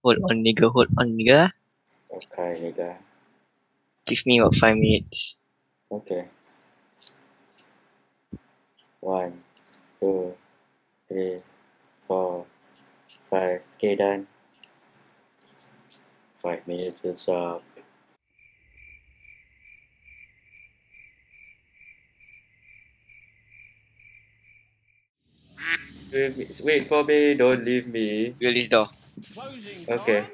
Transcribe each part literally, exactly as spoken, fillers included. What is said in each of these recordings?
Hold on, nigga. Hold on, nigga. Okay, nigga. Give me about five minutes. Okay. One, two, three, four, five. Okay, done. Five minutes is up. Wait, wait for me, don't leave me. Build this door. Okay.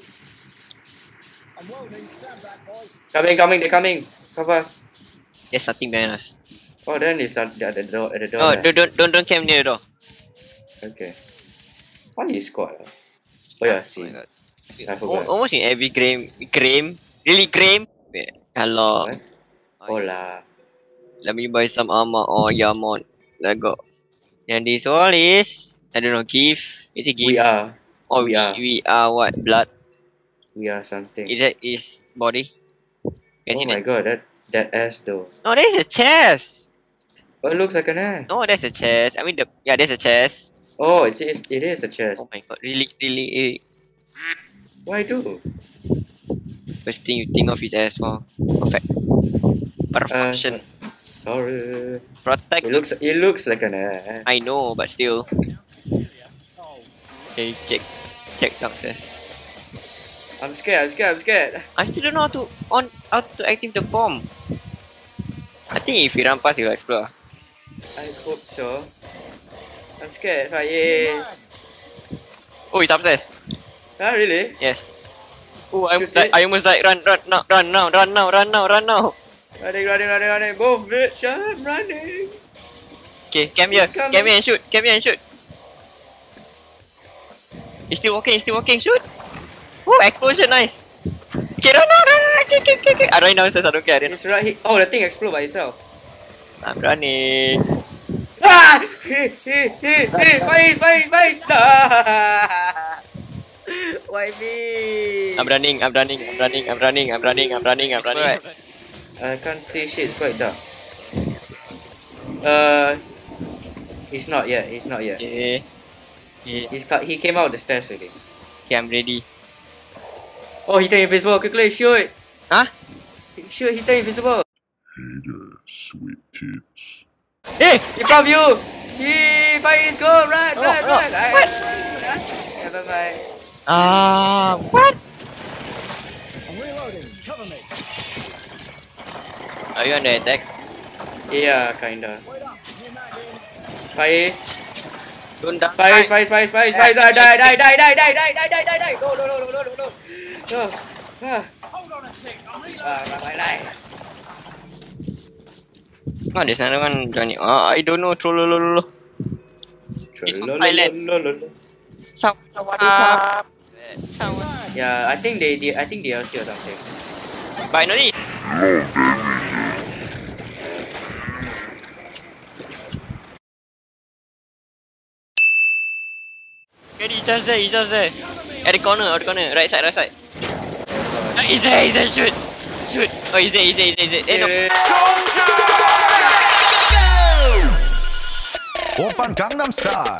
Coming, coming, they're coming. Cover us. There's nothing behind us. Oh, then it's at the door. At the door. Oh, lah. don't, don't, don't, don't camp near the door. Okay. Why you squad? ah? Oh yeah, Oh see. my god. I Al- forgot. Almost in every game, game, really game. Wait, hello. What? Hola. Let me buy some armor. Oh yeah, mod. Let go. And this all is, I don't know, gift. Is it gift? We are. Oh, we we, are. we are what? Blood? We are something. Is that is body? Can Oh see my that? god, that that ass though. No, there's a chest. Oh, it looks like an ass. No, there's a chest. I mean, the yeah, there's a chest. Oh, it is. It is a chest. Oh my god, really, really, really. Why do? First thing you think of is ass. Wow, perfect. Uh, Perfection. sorry. Protect. It looks. It looks like an ass. I know, but still. Okay, check, check downstairs. I'm scared. I'm scared. I'm scared. I still don't know how to on how to activate the bomb. I think if you run past, you'll explode. I hope so. I'm scared. Faiz. Oh, it's upstairs. Ah, really? Yes. Oh, I almost Shoot died. it. I almost died. Run, run now, run now, run now, run now, run now. Running, running, running, running. Move, bitch. I'm running. Okay, come here, He's coming. come here and shoot, come here and shoot. He's still walking, he's still walking, shoot. Oh, explosion, nice. Okay, run, run, run, run, okay, okay, okay, okay. I run downstairs, I don't care. I don't- It's right. He, oh, the thing exploded by itself. I'm running. Ah! Hey, hey, hey, hey! Faiz, Faiz, Faiz! Ah! Why me? I'm running, I'm running, I'm running, I'm running, I'm running, I'm running, I'm running. Right. I can't see shit. It's quite dark. Uh, he's not yet. He's not yet. Okay. Okay, He's ca- he came out the stairs already. okay, I'm ready. Oh, he turned invisible. Quickly shoot! Huh? Shoot! He turned invisible. Hey there, sweet tits. Hey! In front of you! He Faiz, go! Run! Oh, Run! oh, Run! I- what? Never mind. Ah, what? I'm reloading. Cover me. Are you under attack? Yeah, kinda. Wait up. You're not in. Faiz. Don't die. Faiz, Faiz, Faiz, Faiz, Faiz, die, die, die, die, die, die, die, die, die, die, die, no, no, no, no, no, no, no, no, ah, Hold on a sec. I'm reloading. ah, my life. Oh, there's another one joining. Oh, I don't know. Trollololo. It's on Thailand. Sound. Uh, sound. Yeah, I think they, they I think they are still something. But no need. Ready, he's just there, he's just there. At the corner, at the corner, right side, right side. Oh, he's there, he's there, shoot! Shoot! Oh, he's there, he's there, he's there, he's there. Eh, no. Oppan Gangnam Style.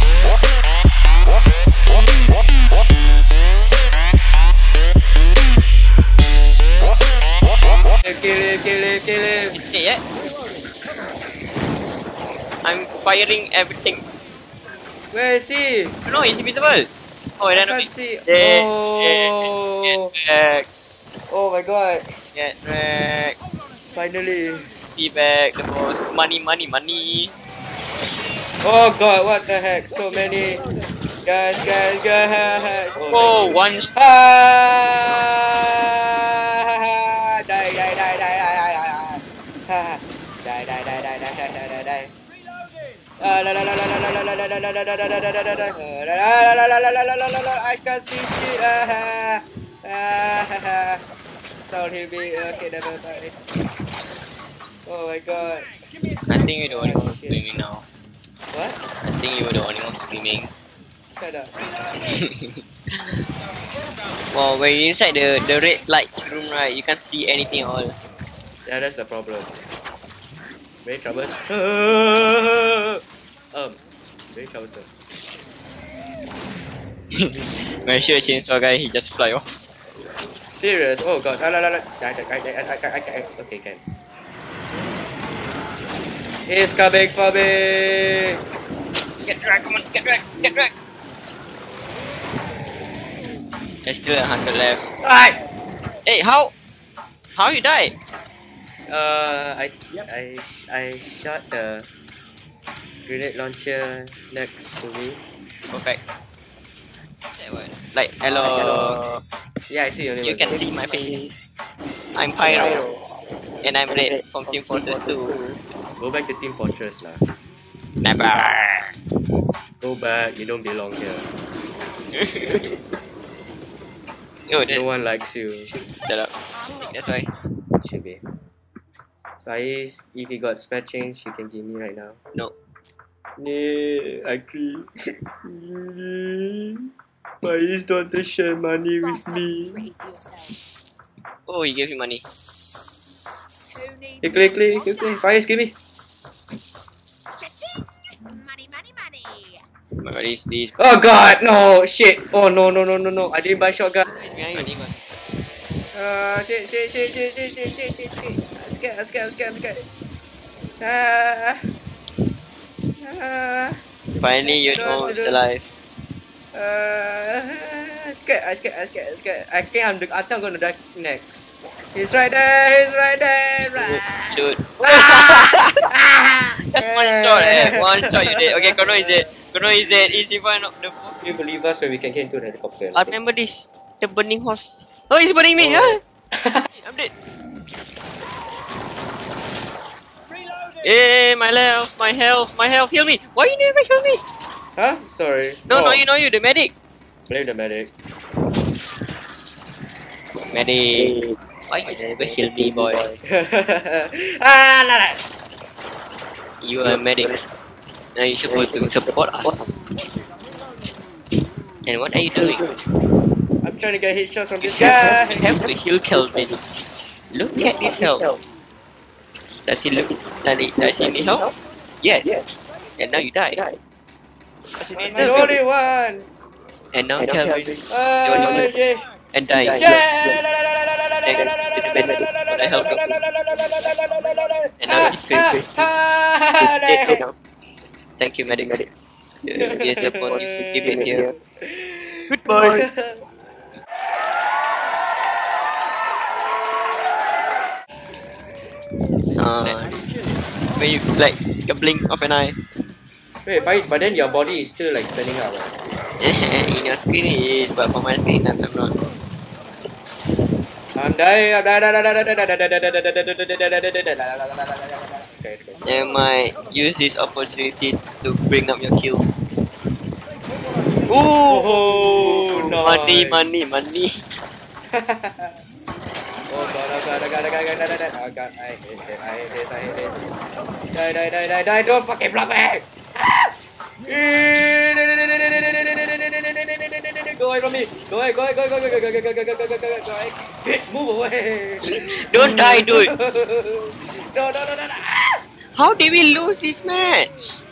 Kill him, kill him, kill him. It's there yet? I'm firing everything. Where is he? No, he's invisible. Oh, I I ran away. can't see. Get, Oh, get, get back. oh my god. Get back. Finally. Be back, the boss. Money, money, money. Oh god, what the heck? So many. Guys, guys, guys. Oh, my one. God. Ah! Die, die, die, die, die, die, die. Ah! Die, die, die, die, die, die, die, die, die. Ah, la, la, la, la, la, la, la, la, la, la, la, la, la, la, la, la, la. La, la, la, la, la, la, la, la, la. I can't see shit. Ah, ah, sound he'll be okay. Never mind. Oh my god. I think you're the only one screaming now. What? I think you were the only one screaming. Shut up. Well, when you're inside the, the red light room, right, you can't see anything at all. Yeah, that's the problem. Very troublesome. Um, very troublesome. When I shoot a chainsaw guy, he just fly off. Serious? Oh god. Ah, la, la, la. I, I, I, I, I, I, I, okay, can. It's coming for me! Get dragged, come on, get dragged, get dragged! There's still a hundred left. Aye! Hey, how? How you die? Uh, I, I, I shot the grenade launcher next to me. Perfect. That one. Like, hello. Yeah, I see your name. You can see my face. I'm Pyro. And I'm Red from Team Fortress two. Go back to Team Fortress lah. Never. Go back, you don't belong here. Yo, No one likes you. shut up. That's why. Should be. Faiz, if you got spare change, you can give me right now. No. Nee, I agree. Faiz don't want to share money with me. Oh, he gave you money. Hey, click, click, click, click. Faiz, give me. Money, money, money. Oh my god, these, these. Oh god, no, shit. Oh no, no, no, no, no. I didn't buy shotgun. Behind you. Uh, shit, shit, shit, shit, shit, shit, shit, shit, shit. I'm scared, I'm scared, I'm scared, I'm scared. Ah. Ah. Finally, you know it's alive. Uh, I'm scared, I'm scared, I'm scared, I'm scared. I think I'm, the, I think I'm gonna die next. He's right there, he's right there, right. Shoot. Ah! That's one shot, eh. One shot you did. Okay, Kono is dead. Kono is dead. Easy one of the. You believe us when we can get into the helicopter. I remember this. The burning horse. Oh, he's burning me. Oh. Huh? I'm dead. Hey, my health, my health, my health. Heal me. Why you never heal me? Huh? Sorry. No, oh. no, you know you, the medic. Blame the medic. Medic. Why you never heal me, boy? Ah, la, la. You are a medic. Now you're supposed to support us. And what are you doing? I'm trying to get hit shots from You this have, guy. you have to heal Kelvin. Look at this health. Does he look? Does he, does he need help? Yes. And now you die. Because you I'm deserve the only it. one. And now Kelvin Oh, Johnny shit. and die. Yeah. Thanks to the help of and now he's crazy. Dead. Thank you, medic. You- You're supposed to give it here. Goodbye. Uh, where you like a blink of an eye. Wait, Faiz, but then your body is still like standing up. Right? In your screen it is, but for my screen I'm, I'm not. I'm dying. I'm dying. I might use this opportunity to bring up your kills. Ooh! Oh, Money, nice. money, money. Oh god, oh god, oh god, oh god, oh god, oh god, oh god, I hate this, I hate this, I hate this. Die, die, die, die, die, don't fucking block me! Go away from me! Go away, go away, go away, go away, go away, go away, go away, go away, go away, go away. Bitch, move away! Don't die, dude! No, no, no, no, no! How did we lose this match?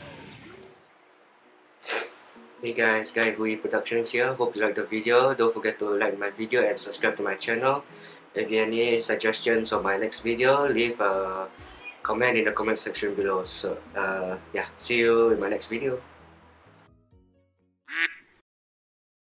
Hey guys, Guy Hui Productions here. Hope you liked the video. Don't forget to like my video and subscribe to my channel. If you have any suggestions on my next video, leave a comment in the comment section below. So, uh, yeah, see you in my next video.